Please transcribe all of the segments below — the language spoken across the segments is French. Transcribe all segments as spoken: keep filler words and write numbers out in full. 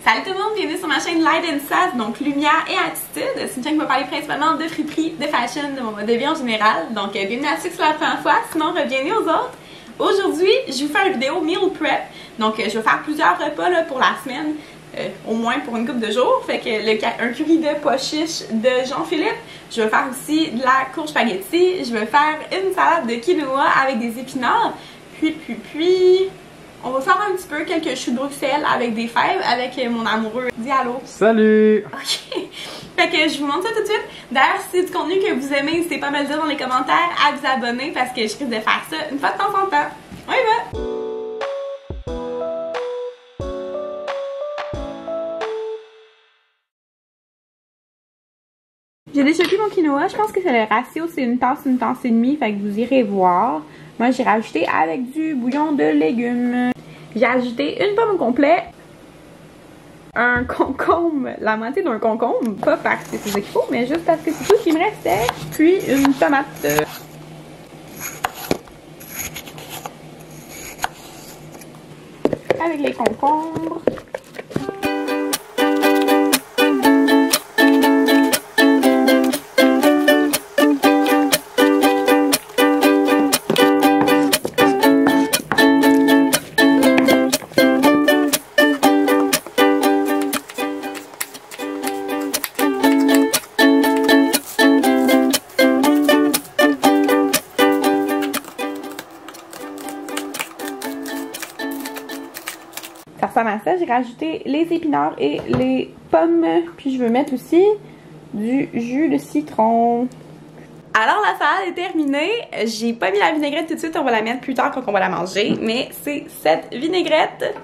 Salut tout le monde, bienvenue sur ma chaîne Light and Sass, donc Lumière et Attitude. C'est une chaîne qui va parler principalement de friperie, de fashion, de mon mode de vie en général. Donc bienvenue à ceux qui sont la première fois, sinon bienvenue aux autres. Aujourd'hui, je vais vous faire une vidéo meal prep. Donc je vais faire plusieurs repas là, pour la semaine, euh, au moins pour une couple de jours. Fait que le, un curry de pois chiche de Jean-Philippe. Je vais faire aussi de la courge spaghetti. Je vais faire une salade de quinoa avec des épinards. Puis, puis, puis... on va faire un petit peu quelques choux de Bruxelles avec des fèves avec mon amoureux. Dis allô. Salut! Ok. Fait que je vous montre ça tout de suite. D'ailleurs, si c'est du contenu que vous aimez, n'hésitez pas à me le dire dans les commentaires, à vous abonner parce que je risque de faire ça une fois de temps en temps. On y va! J'ai déjà cuit mon quinoa. Je pense que c'est le ratio, c'est une tasse, une tasse et demie. Fait que vous irez voir. Moi, j'ai rajouté avec du bouillon de légumes. J'ai ajouté une pomme au complet, un concombre, la moitié d'un concombre, pas parce que c'est ce qu'il faut, mais juste parce que c'est tout ce qui me restait. Puis une tomate. Avec les concombres. Ça ressemble à ça, j'ai rajouté les épinards et les pommes, puis je veux mettre aussi du jus de citron. Alors la salade est terminée, j'ai pas mis la vinaigrette tout de suite, on va la mettre plus tard quand on va la manger, mais c'est cette vinaigrette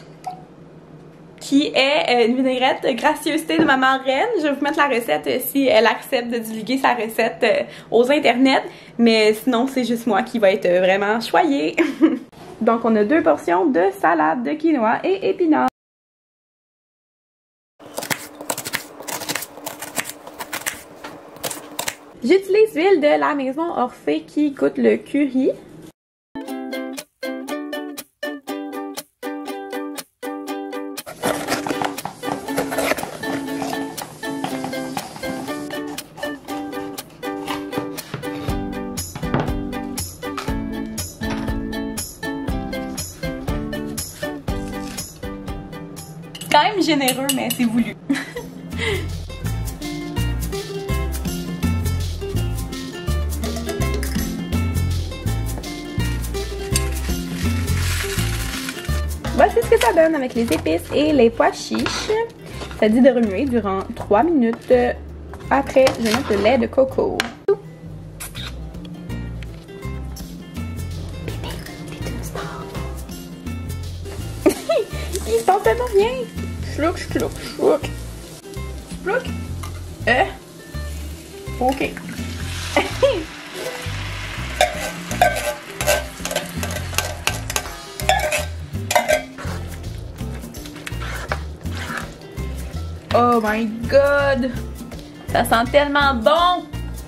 qui est une vinaigrette gracieuseté de maman Reine. Je vais vous mettre la recette si elle accepte de divulguer sa recette aux internets, mais sinon c'est juste moi qui va être vraiment choyée. Donc, on a deux portions de salade de quinoa et épinards. J'utilise l'huile de la maison Orphée qui coûte le curry. Quand même généreux, mais c'est voulu. Voici ce que ça donne avec les épices et les pois chiches. Ça dit de remuer durant trois minutes. Après, je vais mettre le lait de coco. Il se passe tellement bien. Chlouk, chlouk, chlouk. Chlouk. Euh. Ok. Oh my god. Ça sent tellement bon.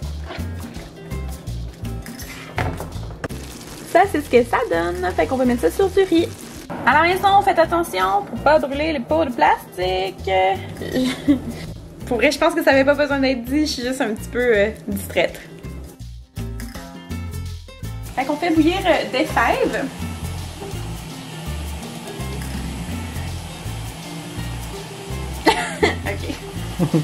Ça, c'est ce que ça donne. Fait qu'on va mettre ça sur du riz. À la maison, faites attention pour pas brûler les pots de plastique. Pour vrai, je pense que ça n'avait pas besoin d'être dit, je suis juste un petit peu euh, distraite. Fait qu'on fait bouillir euh, des fèves. Ok.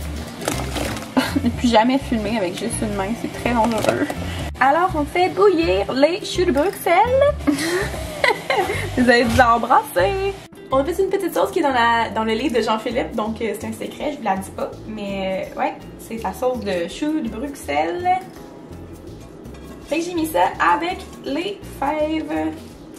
Ne plus jamais filmer avec juste une main, c'est très dangereux. Alors, on fait bouillir les choux de Bruxelles. Vous allez vous embrasser. On a fait une petite sauce qui est dans, la, dans le livre de Jean-Philippe, donc euh, c'est un secret, je vous la dis pas. Mais euh, ouais, c'est sa sauce de choux de Bruxelles. Fait que j'ai mis ça avec les fèves.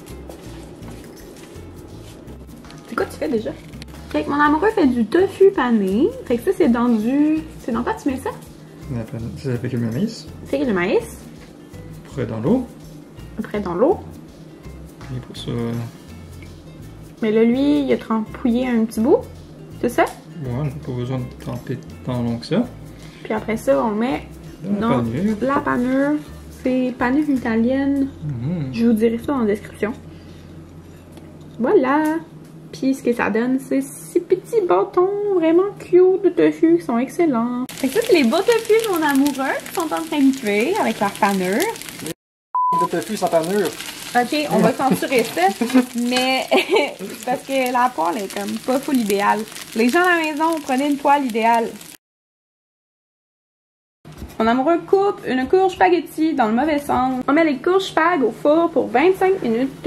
C'est quoi tu fais déjà? Fait que mon amoureux fait du tofu pané. Fait que ça c'est dans du... C'est dans quoi tu mets ça? C'est avec le maïs. C'est avec le maïs. Après dans l'eau. Après dans l'eau. Et pour ça... Mais là, lui, il a trempouillé un petit bout. C'est ça? Ouais, on n'a pas besoin de tremper tant long que ça. Puis après ça, on met dans dans la panure. C'est panure italienne. Mm-hmm. Je vous dirai ça dans la description. Voilà. Puis ce que ça donne, c'est si petit petits bâtons vraiment cute de tofu qui sont excellents. Fait que ça, c'est les bas tofu de mon amoureux qui sont en train de cuire avec leur panure. Les de tofu sans panure. Ok, on va censurer ça, mais parce que la poêle est comme pas full idéale. Les gens à la maison, prenez une poêle idéale. Mon amoureux coupe une courge spaghetti dans le mauvais sens. On met les courges spag au four pour vingt-cinq minutes.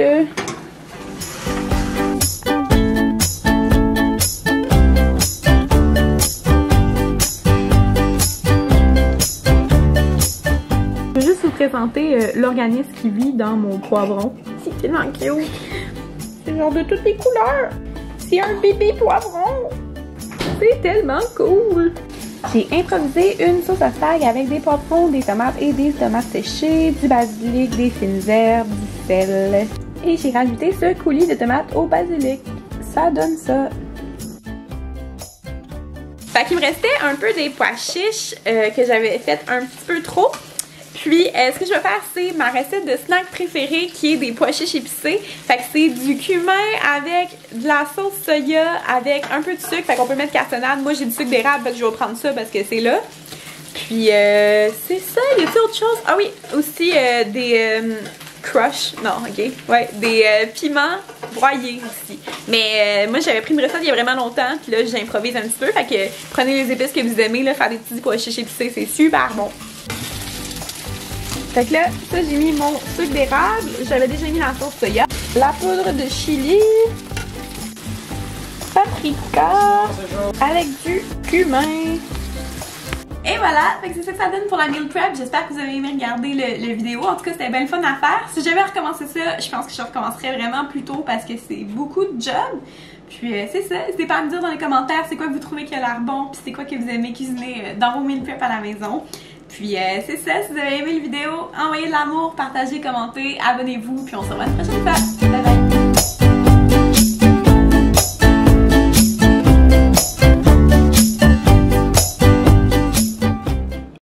Je vais juste vous présenter euh, l'organisme qui vit dans mon poivron. C'est tellement cute. C'est genre de toutes les couleurs. C'est un bébé poivron. C'est tellement cool. J'ai improvisé une sauce à spag avec des poivrons, des tomates et des tomates séchées, du basilic, des fines herbes, du sel. Et j'ai rajouté ce coulis de tomates au basilic. Ça donne ça. Fait qu'il me restait un peu des pois chiches euh, que j'avais fait un petit peu trop. Puis, euh, ce que je vais faire, c'est ma recette de snack préférée qui est des pois chiches épicés. Fait que c'est du cumin avec de la sauce soya avec un peu de sucre. Fait qu'on peut mettre cassonade. Moi, j'ai du sucre d'érable, fait que je vais prendre ça parce que c'est là. Puis, euh, c'est ça. Y a-t-il autre chose? Ah oui, aussi euh, des euh, crush. Non, ok. Ouais, des euh, piments broyés aussi. Mais euh, moi, j'avais pris une recette il y a vraiment longtemps. Puis là, j'improvise un petit peu. Fait que prenez les épices que vous aimez. Là, faire des petits pois chiches épicés, c'est super bon. Fait que là, ça j'ai mis mon sucre d'érable, j'avais déjà mis la sauce soya, la poudre de chili, paprika, avec du cumin. Et voilà, fait que c'est ça que ça donne pour la meal prep. J'espère que vous avez aimé regarder le, le vidéo. En tout cas, c'était bien le fun à faire. Si j'avais recommencé ça, je pense que je recommencerais vraiment plus tôt parce que c'est beaucoup de job. Puis euh, c'est ça, n'hésitez pas à me dire dans les commentaires c'est quoi que vous trouvez qui a l'air bon, puis c'est quoi que vous aimez cuisiner dans vos meal prep à la maison. Puis euh, c'est ça, si vous avez aimé la vidéo, envoyez de l'amour, partagez, commentez, abonnez-vous, puis on se revoit la prochaine fois. Bye bye!